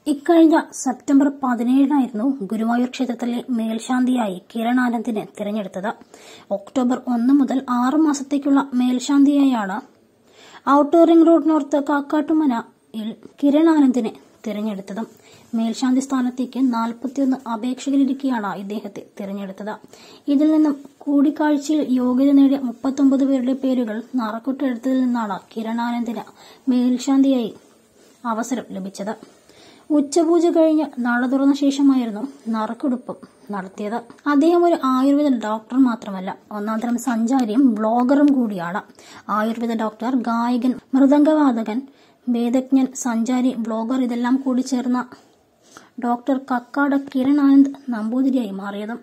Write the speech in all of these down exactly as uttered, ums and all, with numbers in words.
ഇക്കഴിഞ്ഞ സെപ്റ്റംബർ പതിനേഴിനായിരുന്നു ഗുരുവായൂർ ക്ഷേത്രത്തിലെ മേൽശാന്തിയായി കിരൺ ആനന്ദിനെ തിരഞ്ഞെടുത്തത്. ഒക്ടോബർ ഒന്ന് മുതൽ ആറു മാസത്തേക്കുള്ള മേൽശാന്തിയായാണ് ഔട്ടർ റിംഗ് റോഡ് നോർത്ത് കാക്കാട്ടുമനയിൽ കിരൺ ആനന്ദിനെ തിരഞ്ഞെടുത്തത്. മേൽശാന്തി സ്ഥാനത്തേക്ക് നാൽപ്പത്തിയൊന്ന് അപേക്ഷകരിരിക്കെയാണ് ഇദ്ദേഹത്തെ തിരഞ്ഞെടുത്തത്. ഇതിൽ നിന്നും കൂടിക്കാഴ്ചയിൽ യോഗ്യത നേടിയ മുപ്പത്തൊമ്പത് പേരുടെ പേരുകൾ നറുക്കിട്ടെടുത്തതിൽ നിന്നാണ് കിരൺ ആനന്ദിന് മേൽശാന്തിയായി അവസരം ലഭിച്ചത്. ഉച്ചപൂജ കഴിഞ്ഞ് നട തുറന്ന ശേഷമായിരുന്നു നറുക്കെടുപ്പ് നടത്തിയത്. അദ്ദേഹം ഒരു ആയുർവേദ ഡോക്ടർ മാത്രമല്ല, ഒന്നാം തരം സഞ്ചാരിയും ബ്ലോഗറും കൂടിയാണ്. ആയുർവേദ ഡോക്ടർ, ഗായകൻ, മൃദംഗവാദകൻ, വേദജ്ഞൻ, സഞ്ചാരി, ബ്ലോഗർ ഇതെല്ലാം കൂടി ചേർന്ന ഡോക്ടർ കക്കാട് കിരൺ ആനന്ദ് നമ്പൂതിരിയായി മാറിയതും.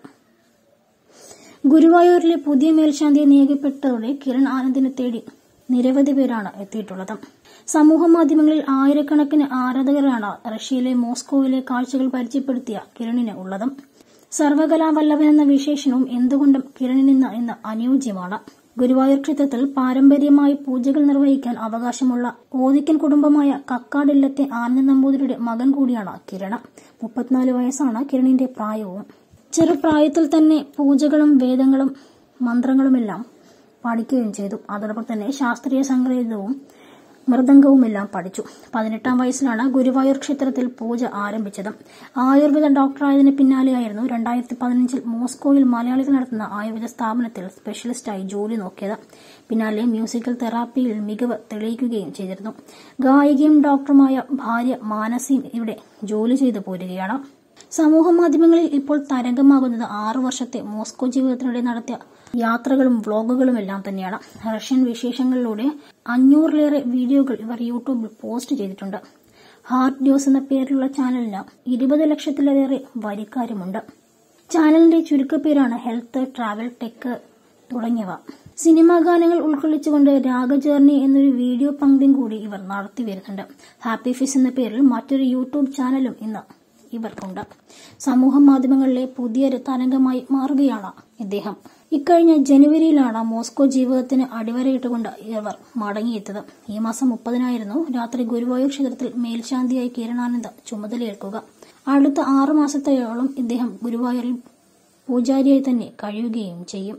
ഗുരുവായൂരിലെ പുതിയ മേൽശാന്തിയെ നിയോഗിക്കപ്പെട്ടതോടെ കിരൺ ആനന്ദിനെ തേടി നിരവധി പേരാണ് എത്തിയിട്ടുള്ളത്. സമൂഹ മാധ്യമങ്ങളിൽ ആയിരക്കണക്കിന് ആരാധകരാണ് റഷ്യയിലെ മോസ്കോയിലെ കാഴ്ചകൾ പരിചയപ്പെടുത്തിയ കിരണിന് ഉള്ളത്. സർവകലാവല്ലഭൻ എന്ന വിശേഷണവും എന്തുകൊണ്ടും കിരണിന് ഇന്ന് അനുയോജ്യമാണ്. ഗുരുവായൂർ ക്ഷേത്രത്തിൽ പാരമ്പര്യമായി പൂജകൾ നിർവഹിക്കാൻ അവകാശമുള്ള ഓദിക്കൻ കുടുംബമായ കക്കാടില്ലത്തെ ആനന്ദ നമ്പൂതിരിയുടെ മകൻ കൂടിയാണ് കിരൺ. മുപ്പത്തിനാല് വയസ്സാണ് കിരണിന്റെ പ്രായവും. ചെറുപ്രായത്തിൽ തന്നെ പൂജകളും വേദങ്ങളും മന്ത്രങ്ങളുമെല്ലാം പഠിക്കുകയും ചെയ്തു. അതോടൊപ്പം തന്നെ ശാസ്ത്രീയ സംഗീതവും മൃദംഗവുമെല്ലാം പഠിച്ചു. പതിനെട്ടാം വയസ്സിലാണ് ഗുരുവായൂർ ക്ഷേത്രത്തിൽ പൂജ ആരംഭിച്ചത്. ആയുർവേദ ഡോക്ടറായതിന് പിന്നാലെയായിരുന്നു രണ്ടായിരത്തി പതിനഞ്ചിൽ മോസ്കോയിൽ മലയാളികൾ നടത്തുന്ന ആയുർവേദ സ്ഥാപനത്തിൽ സ്പെഷ്യലിസ്റ്റായി ജോലി നോക്കിയത്. പിന്നാലെ മ്യൂസിക്കൽ തെറാപ്പിയിൽ മികവ് തെളിയിക്കുകയും ചെയ്തിരുന്നു. ഗായികയും ഡോക്ടറുമായ ഭാര്യ മാനസിയും ഇവിടെ ജോലി ചെയ്തു പോരുകയാണ്. സമൂഹ മാധ്യമങ്ങളിൽ ഇപ്പോൾ തരംഗമാകുന്നത് ആറു വർഷത്തെ മോസ്കോ ജീവിതത്തിനിടെ നടത്തിയ യാത്രകളും വ്ളോഗുകളും എല്ലാം തന്നെയാണ്. റഷ്യൻ വിശേഷങ്ങളിലൂടെ അഞ്ഞൂറിലേറെ വീഡിയോകൾ ഇവർ യൂട്യൂബിൽ പോസ്റ്റ് ചെയ്തിട്ടുണ്ട്. ഹാർട്ട് ന്യൂസ് എന്ന പേരിലുള്ള ചാനലിന് ഇരുപത് ലക്ഷത്തിലേറെ വരിക്കാരുമുണ്ട്. ചാനലിന്റെ ചുരുക്കപ്പേരാണ് ഹെൽത്ത്, ട്രാവൽ, ടെക് തുടങ്ങിയവ. സിനിമാ ഗാനങ്ങൾ ഉൾക്കൊള്ളിച്ചുകൊണ്ട് രാഗ ജേർണി എന്നൊരു വീഡിയോ പങ്ക്തിയും കൂടി ഇവർ നടത്തി വരുന്നുണ്ട്. ഹാപ്പി ഫിസ് എന്ന പേരിൽ മറ്റൊരു യൂട്യൂബ് ചാനലും ഇന്ന് ഇവർക്കുണ്ട്. സമൂഹ മാധ്യമങ്ങളിലെ പുതിയൊരു തരംഗമായി മാറുകയാണ് ഇദ്ദേഹം. ഇക്കഴിഞ്ഞ ജനുവരിയിലാണ് മോസ്കോ ജീവിതത്തിന് അടിവരയിട്ടുകൊണ്ട് ഇവർ മടങ്ങിയെത്തിയത്. ഈ മാസം മുപ്പതിനായിരുന്നു രാത്രി ഗുരുവായൂർ ക്ഷേത്രത്തിൽ മേൽശാന്തിയായി കിരൺ ആനന്ദ് ചുമതലയേൽക്കുക. അടുത്ത ആറു മാസത്തോളം ഇദ്ദേഹം ഗുരുവായൂരിൽ പൂജാരിയായി തന്നെ കഴിയുകയും ചെയ്യും.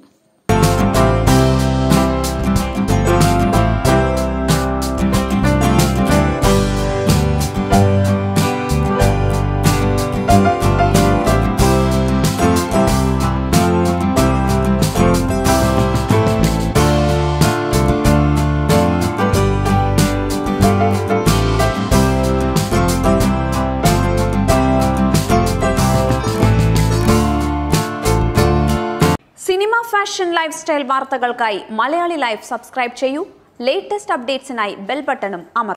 സിനിമ, ഫാഷൻ, ലൈഫ് സ്റ്റൈൽ വാർത്തകൾക്കായി മലയാളി ലൈഫ് സബ്സ്ക്രൈബ് ചെയ്യൂ. ലേറ്റസ്റ്റ് അപ്ഡേറ്റ്സിനായി ബെൽ ബട്ടണും അമർത്തുക.